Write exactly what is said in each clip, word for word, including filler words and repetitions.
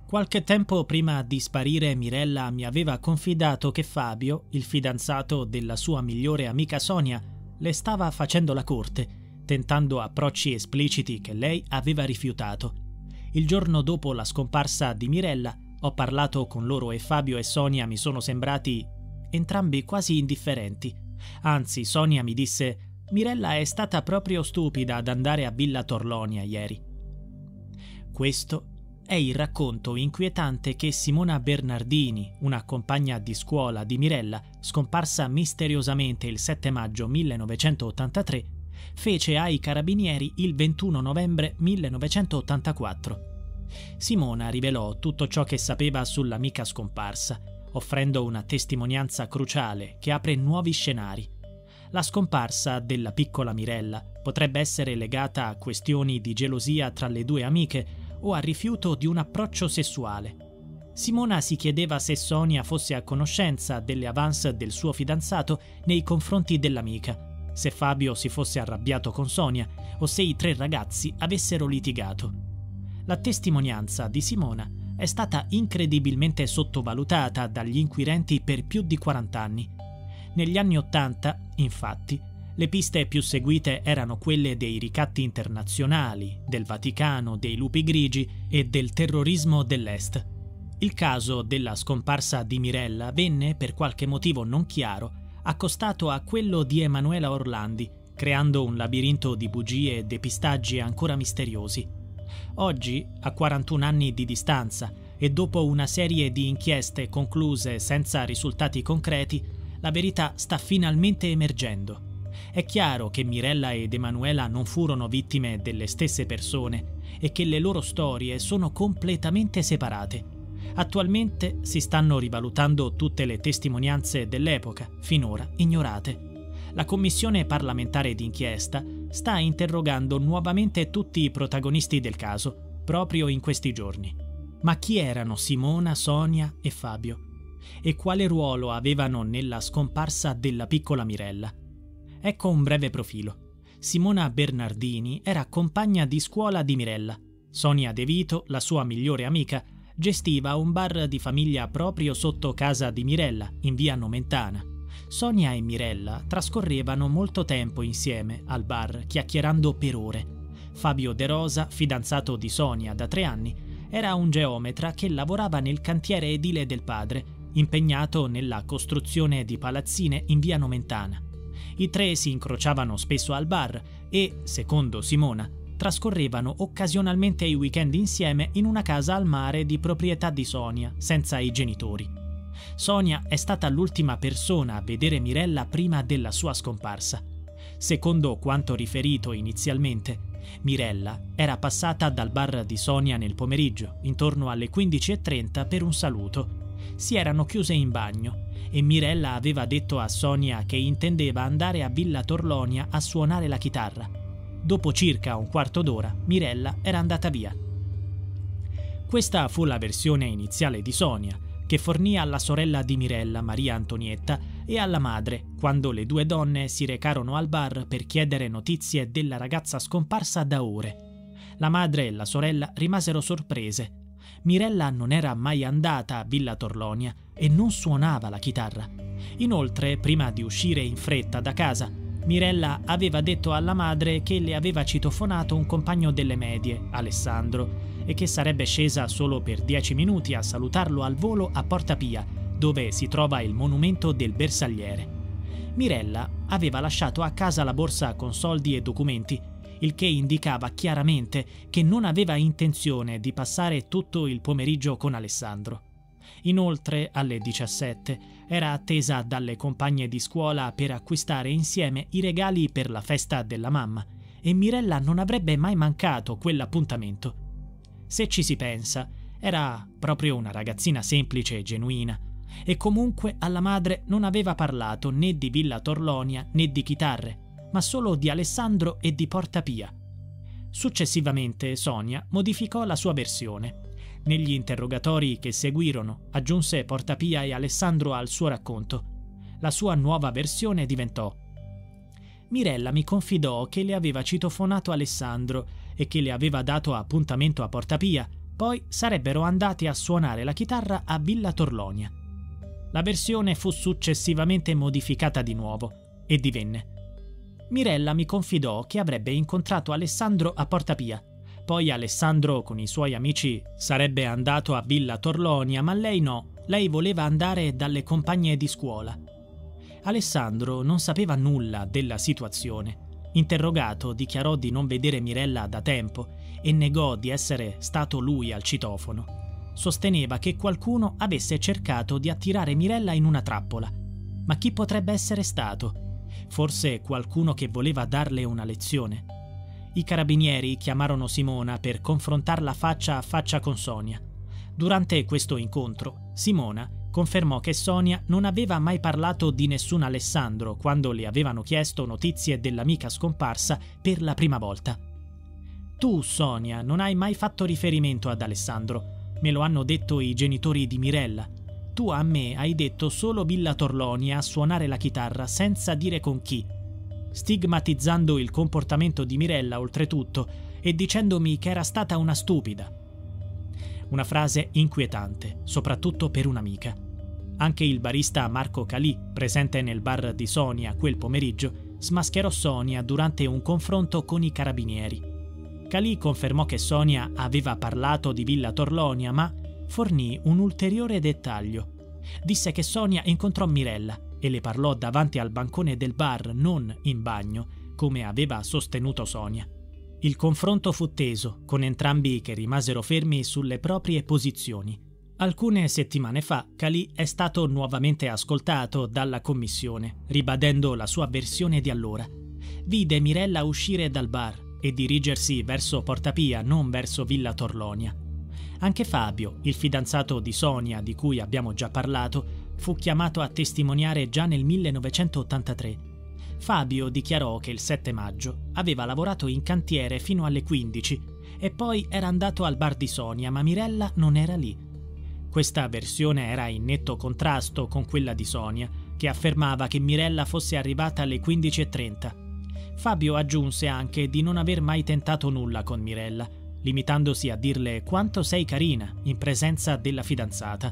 Qualche tempo prima di sparire, Mirella mi aveva confidato che Fabio, il fidanzato della sua migliore amica Sonia, le stava facendo la corte, tentando approcci espliciti che lei aveva rifiutato. Il giorno dopo la scomparsa di Mirella ho parlato con loro e Fabio e Sonia mi sono sembrati entrambi quasi indifferenti. Anzi, Sonia mi disse: «Mirella è stata proprio stupida ad andare a Villa Torlonia ieri». Questo è il racconto inquietante che Simona Bernardini, una compagna di scuola di Mirella, scomparsa misteriosamente il sette maggio millenovecentottantatré, fece ai carabinieri il ventuno novembre millenovecentottantaquattro. Simona rivelò tutto ciò che sapeva sull'amica scomparsa, offrendo una testimonianza cruciale che apre nuovi scenari. La scomparsa della piccola Mirella potrebbe essere legata a questioni di gelosia tra le due amiche o al rifiuto di un approccio sessuale. Simona si chiedeva se Sonia fosse a conoscenza delle avance del suo fidanzato nei confronti dell'amica, se Fabio si fosse arrabbiato con Sonia o se i tre ragazzi avessero litigato. La testimonianza di Simona è stata incredibilmente sottovalutata dagli inquirenti per più di quaranta anni. Negli anni Ottanta, infatti, le piste più seguite erano quelle dei ricatti internazionali, del Vaticano, dei lupi grigi e del terrorismo dell'Est. Il caso della scomparsa di Mirella venne, per qualche motivo non chiaro, accostato a quello di Emanuela Orlandi, creando un labirinto di bugie e depistaggi ancora misteriosi. Oggi, a quarantuno anni di distanza e dopo una serie di inchieste concluse senza risultati concreti, la verità sta finalmente emergendo. È chiaro che Mirella ed Emanuela non furono vittime delle stesse persone e che le loro storie sono completamente separate. Attualmente si stanno rivalutando tutte le testimonianze dell'epoca, finora ignorate. La commissione parlamentare d'inchiesta sta interrogando nuovamente tutti i protagonisti del caso, proprio in questi giorni. Ma chi erano Simona, Sonia e Fabio? E quale ruolo avevano nella scomparsa della piccola Mirella? Ecco un breve profilo. Simona Bernardini era compagna di scuola di Mirella. Sonia De Vito, la sua migliore amica, gestiva un bar di famiglia proprio sotto casa di Mirella, in via Nomentana. Sonia e Mirella trascorrevano molto tempo insieme al bar, chiacchierando per ore. Fabio De Rosa, fidanzato di Sonia da tre anni, era un geometra che lavorava nel cantiere edile del padre, impegnato nella costruzione di palazzine in via Nomentana. I tre si incrociavano spesso al bar e, secondo Simona, trascorrevano occasionalmente i weekend insieme in una casa al mare di proprietà di Sonia, senza i genitori. Sonia è stata l'ultima persona a vedere Mirella prima della sua scomparsa. Secondo quanto riferito inizialmente, Mirella era passata dal bar di Sonia nel pomeriggio, intorno alle quindici e trenta, per un saluto. Si erano chiuse in bagno e Mirella aveva detto a Sonia che intendeva andare a Villa Torlonia a suonare la chitarra. Dopo circa un quarto d'ora, Mirella era andata via. Questa fu la versione iniziale di Sonia, che fornì alla sorella di Mirella, Maria Antonietta, e alla madre, quando le due donne si recarono al bar per chiedere notizie della ragazza scomparsa da ore. La madre e la sorella rimasero sorprese. Mirella non era mai andata a Villa Torlonia e non suonava la chitarra. Inoltre, prima di uscire in fretta da casa, Mirella aveva detto alla madre che le aveva citofonato un compagno delle medie, Alessandro, e che sarebbe scesa solo per dieci minuti a salutarlo al volo a Porta Pia, dove si trova il monumento del Bersagliere. Mirella aveva lasciato a casa la borsa con soldi e documenti, il che indicava chiaramente che non aveva intenzione di passare tutto il pomeriggio con Alessandro. Inoltre, alle diciassette, era attesa dalle compagne di scuola per acquistare insieme i regali per la festa della mamma, e Mirella non avrebbe mai mancato quell'appuntamento. Se ci si pensa, era proprio una ragazzina semplice e genuina, e comunque alla madre non aveva parlato né di Villa Torlonia né di chitarre, ma solo di Alessandro e di Porta Pia. Successivamente Sonia modificò la sua versione. Negli interrogatori che seguirono aggiunse Porta Pia e Alessandro al suo racconto. La sua nuova versione diventò: Mirella mi confidò che le aveva citofonato Alessandro e che le aveva dato appuntamento a Porta Pia, Poi sarebbero andati a suonare la chitarra a Villa Torlonia. La versione fu successivamente modificata di nuovo e divenne: Mirella mi confidò che avrebbe incontrato Alessandro a Porta Pia. Poi Alessandro con i suoi amici sarebbe andato a Villa Torlonia, ma lei no, lei voleva andare dalle compagne di scuola. Alessandro non sapeva nulla della situazione. Interrogato, dichiarò di non vedere Mirella da tempo e negò di essere stato lui al citofono. Sosteneva che qualcuno avesse cercato di attirare Mirella in una trappola. Ma chi potrebbe essere stato? Forse qualcuno che voleva darle una lezione? I carabinieri chiamarono Simona per confrontarla faccia a faccia con Sonia. Durante questo incontro, Simona confermò che Sonia non aveva mai parlato di nessun Alessandro quando le avevano chiesto notizie dell'amica scomparsa per la prima volta. Tu, Sonia, non hai mai fatto riferimento ad Alessandro. Me lo hanno detto i genitori di Mirella. Tu a me hai detto solo Villa Torlonia a suonare la chitarra senza dire con chi, stigmatizzando il comportamento di Mirella oltretutto e dicendomi che era stata una stupida. Una frase inquietante, soprattutto per un'amica. Anche il barista Marco Calì, presente nel bar di Sonia quel pomeriggio, smascherò Sonia durante un confronto con i carabinieri. Calì confermò che Sonia aveva parlato di Villa Torlonia, ma fornì un ulteriore dettaglio. Disse che Sonia incontrò Mirella e le parlò davanti al bancone del bar, non in bagno, come aveva sostenuto Sonia. Il confronto fu teso, con entrambi che rimasero fermi sulle proprie posizioni. Alcune settimane fa Calì è stato nuovamente ascoltato dalla commissione, ribadendo la sua versione di allora. Vide Mirella uscire dal bar e dirigersi verso Porta Pia, non verso Villa Torlonia. Anche Fabio, il fidanzato di Sonia di cui abbiamo già parlato, fu chiamato a testimoniare già nel millenovecentottantatré. Fabio dichiarò che il sette maggio aveva lavorato in cantiere fino alle quindici e poi era andato al bar di Sonia, ma Mirella non era lì. Questa versione era in netto contrasto con quella di Sonia, che affermava che Mirella fosse arrivata alle quindici e trenta. Fabio aggiunse anche di non aver mai tentato nulla con Mirella, limitandosi a dirle quanto sei carina in presenza della fidanzata.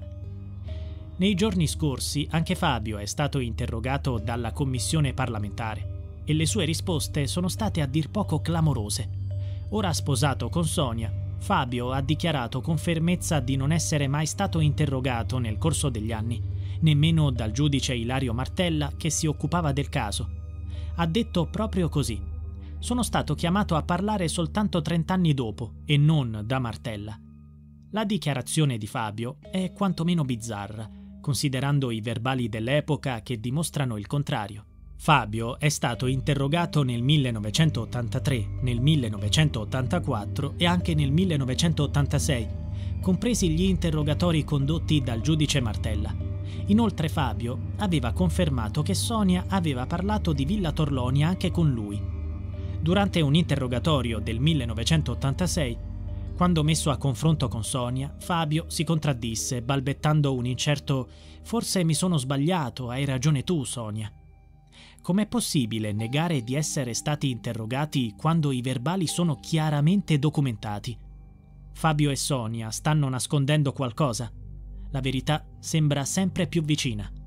Nei giorni scorsi anche Fabio è stato interrogato dalla commissione parlamentare e le sue risposte sono state a dir poco clamorose. Ora sposato con Sonia, Fabio ha dichiarato con fermezza di non essere mai stato interrogato nel corso degli anni, nemmeno dal giudice Ilario Martella che si occupava del caso. Ha detto proprio così: sono stato chiamato a parlare soltanto trent'anni dopo e non da Martella. La dichiarazione di Fabio è quantomeno bizzarra, considerando i verbali dell'epoca che dimostrano il contrario. Fabio è stato interrogato nel millenovecentottantatré, nel millenovecentottantaquattro e anche nel millenovecentottantasei, compresi gli interrogatori condotti dal giudice Martella. Inoltre Fabio aveva confermato che Sonia aveva parlato di Villa Torlonia anche con lui. Durante un interrogatorio del millenovecentottantasei, quando messo a confronto con Sonia, Fabio si contraddisse, balbettando un incerto «Forse mi sono sbagliato, hai ragione tu, Sonia». Com'è possibile negare di essere stati interrogati quando i verbali sono chiaramente documentati? Fabio e Sonia stanno nascondendo qualcosa? La verità sembra sempre più vicina.